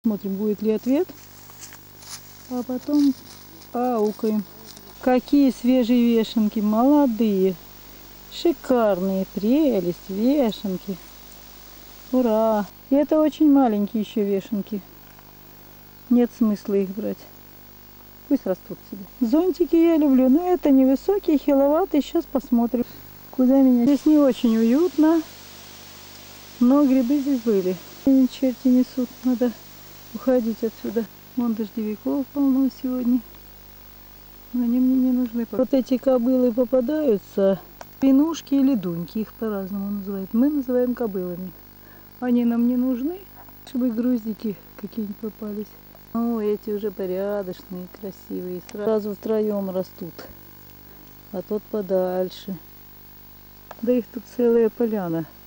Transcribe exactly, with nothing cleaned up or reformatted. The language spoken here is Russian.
Смотрим, будет ли ответ. А потом аукаем. Какие свежие вешенки, молодые, шикарные, прелесть, вешенки. Ура! И это очень маленькие еще вешенки. Нет смысла их брать. Пусть растут себе. Зонтики я люблю, но это невысокие, хиловатые. Сейчас посмотрим, куда меня. Здесь не очень уютно, но грибы здесь были. И черти несут, надо уходить отсюда. Вон дождевиков полно сегодня. Но они мне не нужны. Вот эти кобылы попадаются. Пинушки или дуньки, их по-разному называют. Мы называем кобылами. Они нам не нужны, чтобы груздики какие-нибудь попались. О, эти уже порядочные, красивые. Сразу втроем растут. А тот подальше. Да их тут целая поляна.